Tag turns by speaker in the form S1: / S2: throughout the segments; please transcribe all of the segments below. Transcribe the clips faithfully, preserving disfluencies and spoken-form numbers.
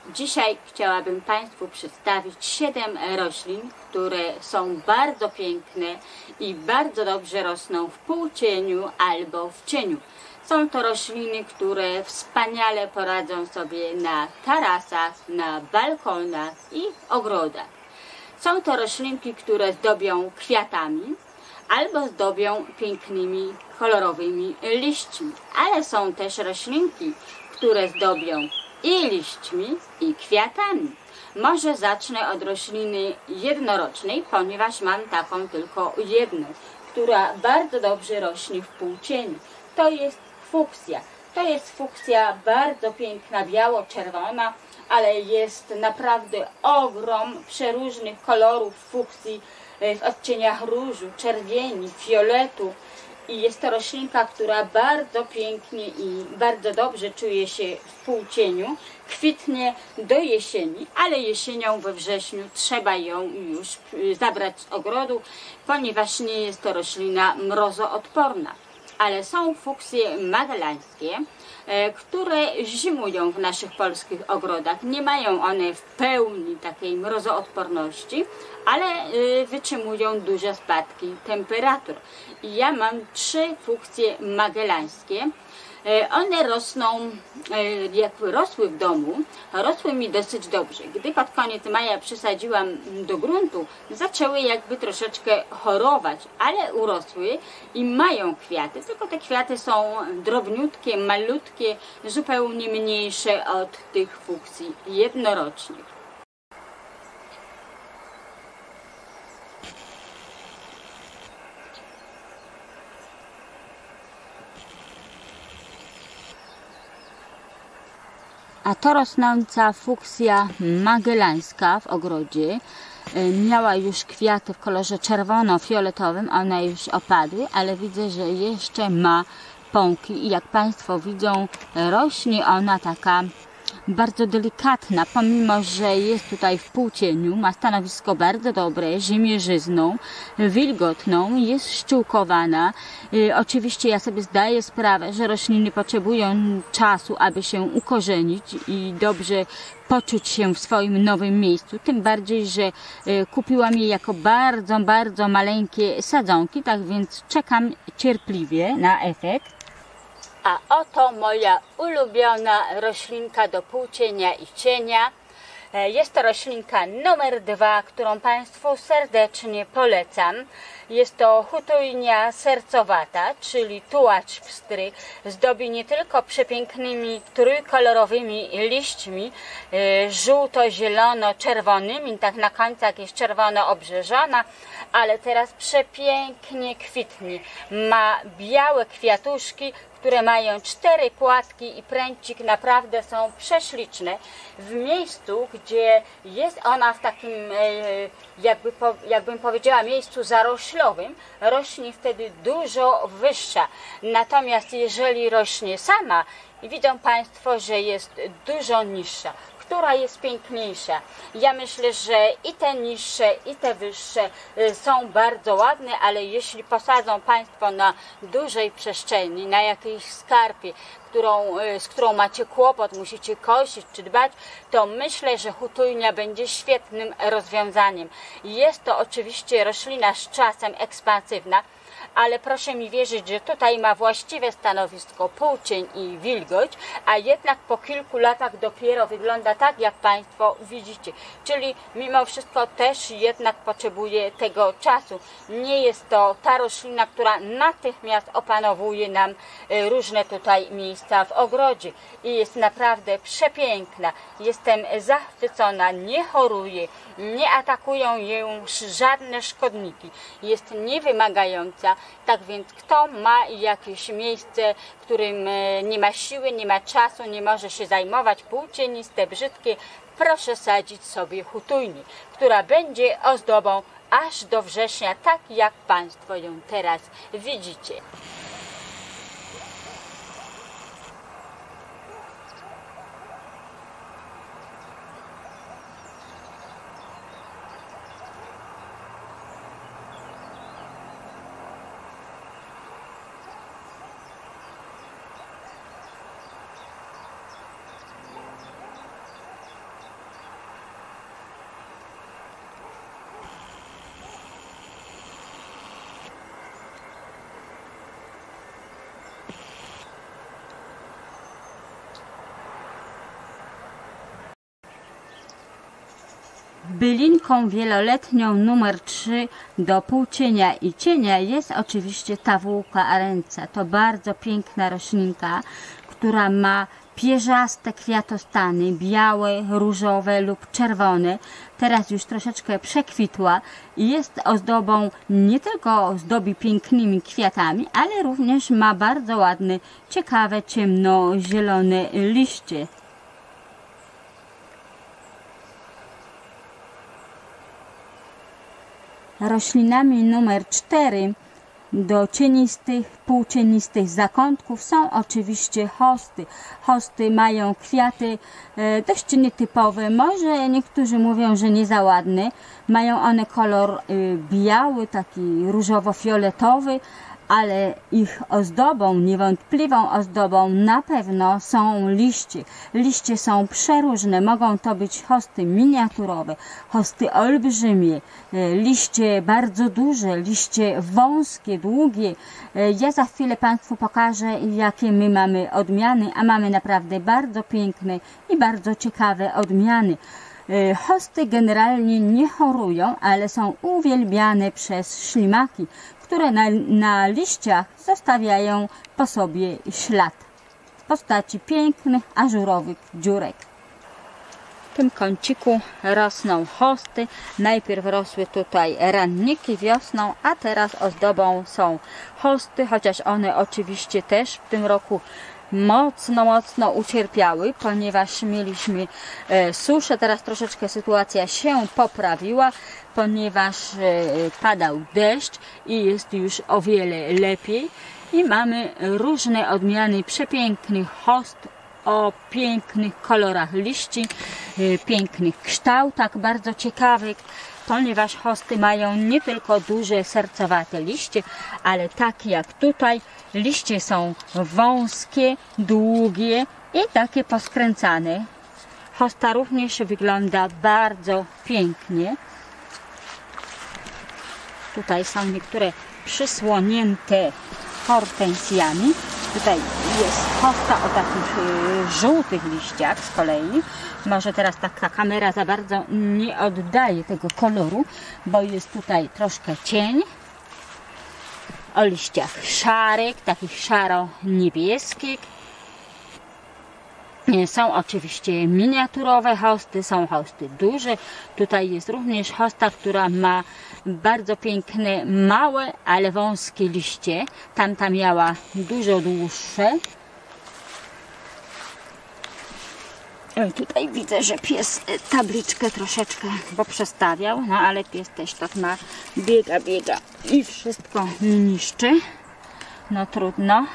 S1: Dzisiaj chciałabym Państwu przedstawić siedem roślin, które są bardzo piękne i bardzo dobrze rosną w półcieniu albo w cieniu. Są to rośliny, które wspaniale poradzą sobie na tarasach, na balkonach i ogrodach. Są to roślinki, które zdobią kwiatami albo zdobią pięknymi, kolorowymi liśćmi, ale są też roślinki, które zdobią i liśćmi, i kwiatami. Może zacznę od rośliny jednorocznej, ponieważ mam taką tylko jedną, która bardzo dobrze rośnie w półcieniu. To jest fuksja. To jest fuksja bardzo piękna, biało-czerwona, ale jest naprawdę ogrom przeróżnych kolorów fuksji w odcieniach różu, czerwieni, fioletu. I jest to roślinka, która bardzo pięknie i bardzo dobrze czuje się w półcieniu. Kwitnie do jesieni, ale jesienią we wrześniu trzeba ją już zabrać z ogrodu, ponieważ nie jest to roślina mrozoodporna. Ale są fuksje magellańskie, które zimują w naszych polskich ogrodach. Nie mają one w pełni takiej mrozoodporności, ale wytrzymują duże spadki temperatur. I ja mam trzy fuksje magellańskie. One rosną, jakby rosły w domu, rosły mi dosyć dobrze. Gdy pod koniec maja przysadziłam do gruntu, zaczęły jakby troszeczkę chorować, ale urosły i mają kwiaty, tylko te kwiaty są drobniutkie, malutkie, zupełnie mniejsze od tych fuksji jednorocznych. A to rosnąca fuksja magellańska w ogrodzie miała już kwiaty w kolorze czerwono-fioletowym, one już opadły, ale widzę, że jeszcze ma pąki i jak Państwo widzą, rośnie ona taka bardzo delikatna, pomimo że jest tutaj w półcieniu, ma stanowisko bardzo dobre, ziemierzyzną, wilgotną, jest ściółkowana. Oczywiście ja sobie zdaję sprawę, że rośliny potrzebują czasu, aby się ukorzenić i dobrze poczuć się w swoim nowym miejscu, tym bardziej, że kupiłam je jako bardzo, bardzo maleńkie sadzonki, tak więc czekam cierpliwie na efekt. A oto moja ulubiona roślinka do półcienia i cienia. Jest to roślinka numer dwa, którą Państwu serdecznie polecam. Jest to chutujnia sercowata, czyli tułacz pstry. Zdobi nie tylko przepięknymi trójkolorowymi liśćmi, żółto-zielono-czerwonymi, tak na końcach jest czerwono obrzeżona, ale teraz przepięknie kwitnie. Ma białe kwiatuszki, które mają cztery płatki i pręcik, naprawdę są prześliczne. W miejscu, gdzie jest ona w takim, jakby, jakbym powiedziała, miejscu zaroślowym, rośnie wtedy dużo wyższa. Natomiast jeżeli rośnie sama, widzą Państwo, że jest dużo niższa. Która jest piękniejsza? Ja myślę, że i te niższe, i te wyższe są bardzo ładne, ale jeśli posadzą Państwo na dużej przestrzeni, na jakiejś skarpie, którą, z którą macie kłopot, musicie kosić czy dbać, to myślę, że chutujnia będzie świetnym rozwiązaniem. Jest to oczywiście roślina z czasem ekspansywna, ale proszę mi wierzyć, że tutaj ma właściwe stanowisko półcień i wilgoć, a jednak po kilku latach dopiero wygląda tak, jak Państwo widzicie. Czyli mimo wszystko też jednak potrzebuje tego czasu. Nie jest to ta roślina, która natychmiast opanowuje nam różne tutaj miejsca w ogrodzie i jest naprawdę przepiękna. Jestem zachwycona, nie choruje, nie atakują ją żadne szkodniki. Jest niewymagająca. Tak więc kto ma jakieś miejsce, w którym nie ma siły, nie ma czasu, nie może się zajmować, półcieniste, brzydkie, proszę sadzić sobie chutujnię, która będzie ozdobą aż do września, tak jak Państwo ją teraz widzicie. Bylinką wieloletnią numer trzy do półcienia i cienia jest oczywiście Tawułka arenca. To bardzo piękna roślinka, która ma pierzaste kwiatostany, białe, różowe lub czerwone. Teraz już troszeczkę przekwitła i jest ozdobą, nie tylko ozdobi pięknymi kwiatami, ale również ma bardzo ładne, ciekawe, ciemnozielone liście. Roślinami numer cztery do cienistych, półcienistych zakątków są oczywiście hosty. Hosty mają kwiaty e, dość nietypowe, może niektórzy mówią, że nie za ładne. Mają one kolor e, biały, taki różowo-fioletowy, ale ich ozdobą, niewątpliwą ozdobą na pewno są liście. Liście są przeróżne, mogą to być hosty miniaturowe, hosty olbrzymie, liście bardzo duże, liście wąskie, długie. Ja za chwilę Państwu pokażę, jakie my mamy odmiany, a mamy naprawdę bardzo piękne i bardzo ciekawe odmiany. Hosty generalnie nie chorują, ale są uwielbiane przez ślimaki, które na, na liściach zostawiają po sobie ślad w postaci pięknych, ażurowych dziurek. W tym kąciku rosną hosty. Najpierw rosły tutaj ranniki wiosną, a teraz ozdobą są hosty, chociaż one oczywiście też w tym roku mocno, mocno ucierpiały, ponieważ mieliśmy e, suszę. Teraz troszeczkę sytuacja się poprawiła, ponieważ e, padał deszcz i jest już o wiele lepiej. I mamy różne odmiany przepięknych host o pięknych kolorach liści, e, pięknych kształtach, bardzo ciekawych, ponieważ hosty mają nie tylko duże, sercowate liście, ale takie jak tutaj, liście są wąskie, długie i takie poskręcane. Hosta również wygląda bardzo pięknie. Tutaj są niektóre przysłonięte hortensjami. Tutaj jest hosta o takich y, żółtych liściach z kolei. Może teraz taka kamera za bardzo nie oddaje tego koloru, bo jest tutaj troszkę cień. O liściach szarych, takich szaro-niebieskich. Są oczywiście miniaturowe hosty, są hosty duże. Tutaj jest również hosta, która ma bardzo piękne, małe, ale wąskie liście. Tamta miała dużo dłuższe. I tutaj widzę, że pies tabliczkę troszeczkę poprzestawiał, no ale pies też tak ma, biega, biega i wszystko niszczy. No trudno.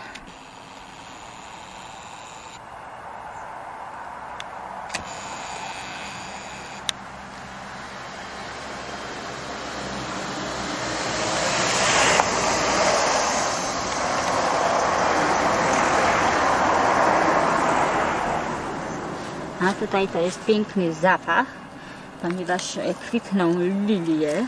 S1: A tutaj to jest piękny zapach, ponieważ kwitną lilie.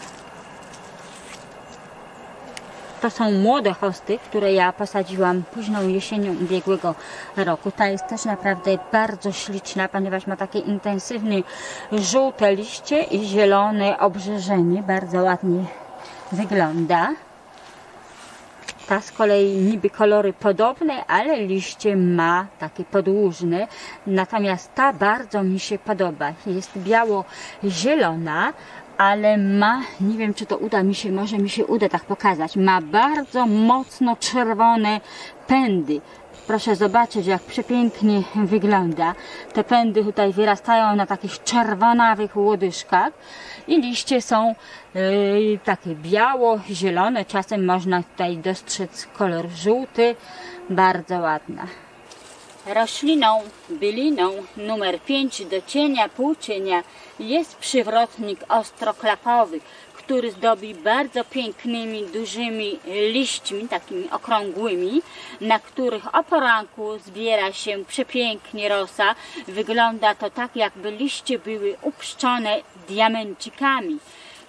S1: To są młode hosty, które ja posadziłam późną jesienią ubiegłego roku. Ta jest też naprawdę bardzo śliczna, ponieważ ma takie intensywne żółte liście i zielone obrzeżenie. Bardzo ładnie wygląda. Ta z kolei niby kolory podobne, ale liście ma takie podłużne. Natomiast ta bardzo mi się podoba. Jest biało-zielona, ale ma, nie wiem czy to uda mi się, może mi się uda tak pokazać, ma bardzo mocno czerwone pędy. Proszę zobaczyć, jak przepięknie wygląda. Te pędy tutaj wyrastają na takich czerwonawych łodyżkach i liście są yy, takie biało-zielone. Czasem można tutaj dostrzec kolor żółty. Bardzo ładna. Rośliną, byliną numer pięć do cienia, półcienia jest przywrotnik ostroklapowy, który zdobi bardzo pięknymi, dużymi liśćmi, takimi okrągłymi, na których o poranku zbiera się przepięknie rosa. Wygląda to tak, jakby liście były upszczone diamencikami.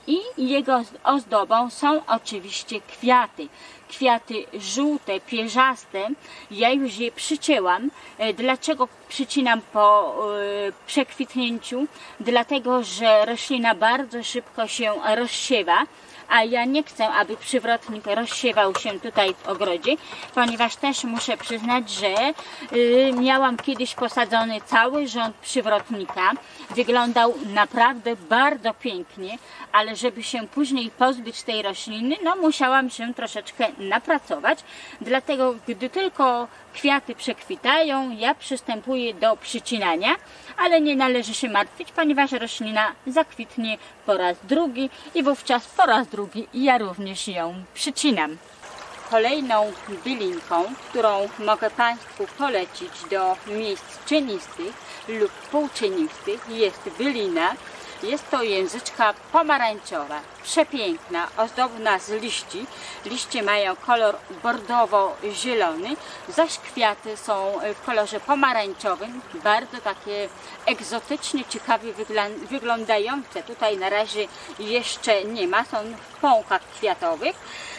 S1: I jego ozdobą są oczywiście kwiaty. Kwiaty żółte, pierzaste. Ja już je przycięłam. Dlaczego przycinam po przekwitnięciu? Dlatego, że roślina bardzo szybko się rozsiewa, a ja nie chcę, aby przywrotnik rozsiewał się tutaj w ogrodzie, ponieważ też muszę przyznać, że y, miałam kiedyś posadzony cały rząd przywrotnika. Wyglądał naprawdę bardzo pięknie, ale żeby się później pozbyć tej rośliny, no musiałam się troszeczkę napracować. Dlatego, gdy tylko kwiaty przekwitają, ja przystępuję do przycinania, ale nie należy się martwić, ponieważ roślina zakwitnie po raz drugi i wówczas po raz drugi ja również ją przycinam. Kolejną bylinką, którą mogę Państwu polecić do miejsc cienistych lub półcienistych, jest bylina. Jest to języczka pomarańczowa, przepiękna, ozdobna z liści. Liście mają kolor bordowo-zielony, zaś kwiaty są w kolorze pomarańczowym, bardzo takie egzotycznie, ciekawie wyglądające. Tutaj na razie jeszcze nie ma, są w pąkach kwiatowych.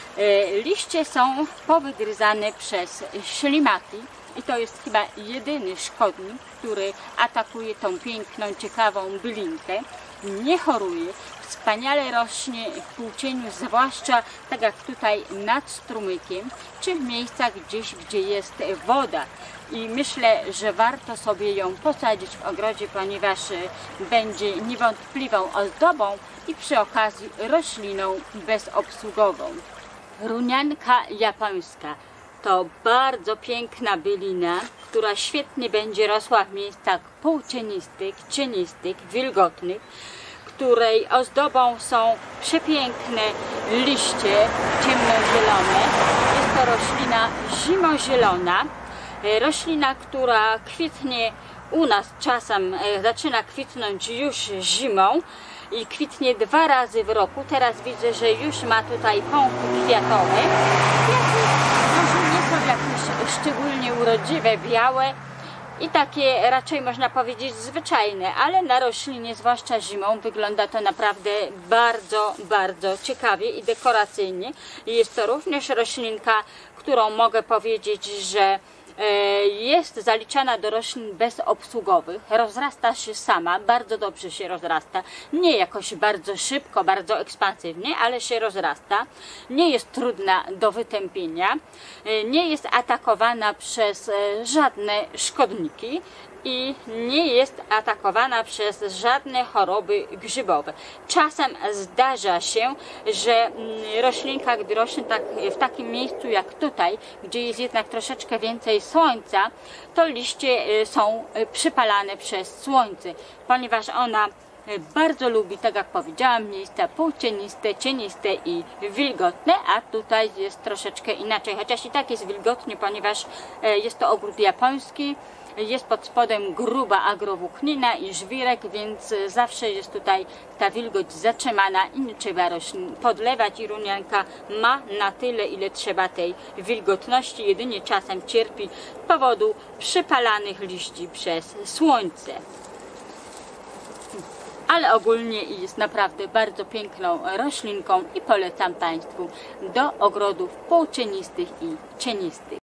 S1: Liście są powygryzane przez ślimaki. I to jest chyba jedyny szkodnik, który atakuje tą piękną, ciekawą bylinkę. Nie choruje, wspaniale rośnie w półcieniu, zwłaszcza tak jak tutaj nad strumykiem, czy w miejscach gdzieś, gdzie jest woda. I myślę, że warto sobie ją posadzić w ogrodzie, ponieważ będzie niewątpliwą ozdobą i przy okazji rośliną bezobsługową. Runianka japońska. To bardzo piękna bylina, która świetnie będzie rosła w miejscach półcienistych, cienistych, wilgotnych, której ozdobą są przepiękne liście ciemnozielone. Jest to roślina zimozielona, roślina, która kwitnie u nas czasem, zaczyna kwitnąć już zimą i kwitnie dwa razy w roku. Teraz widzę, że już ma tutaj pąki kwiatowe. Jakieś szczególnie urodziwe, białe i takie raczej można powiedzieć zwyczajne, ale na roślinie, zwłaszcza zimą, wygląda to naprawdę bardzo, bardzo ciekawie i dekoracyjnie. Jest to również roślinka, którą mogę powiedzieć, że jest zaliczana do roślin bezobsługowych, rozrasta się sama, bardzo dobrze się rozrasta, nie jakoś bardzo szybko, bardzo ekspansywnie, ale się rozrasta, nie jest trudna do wytępienia, nie jest atakowana przez żadne szkodniki i nie jest atakowana przez żadne choroby grzybowe. Czasem zdarza się, że roślinka, gdy rośnie tak, w takim miejscu jak tutaj, gdzie jest jednak troszeczkę więcej słońca, to liście są przypalane przez słońce, ponieważ ona bardzo lubi, tak jak powiedziałam, miejsca półcieniste, cieniste i wilgotne, a tutaj jest troszeczkę inaczej, chociaż i tak jest wilgotnie, ponieważ jest to ogród japoński. Jest pod spodem gruba agrowłóknina i żwirek, więc zawsze jest tutaj ta wilgoć zatrzymana i nie trzeba roślin podlewać i runianka ma na tyle, ile trzeba tej wilgotności, jedynie czasem cierpi z powodu przypalanych liści przez słońce. Ale ogólnie jest naprawdę bardzo piękną roślinką i polecam Państwu do ogrodów półcienistych i cienistych.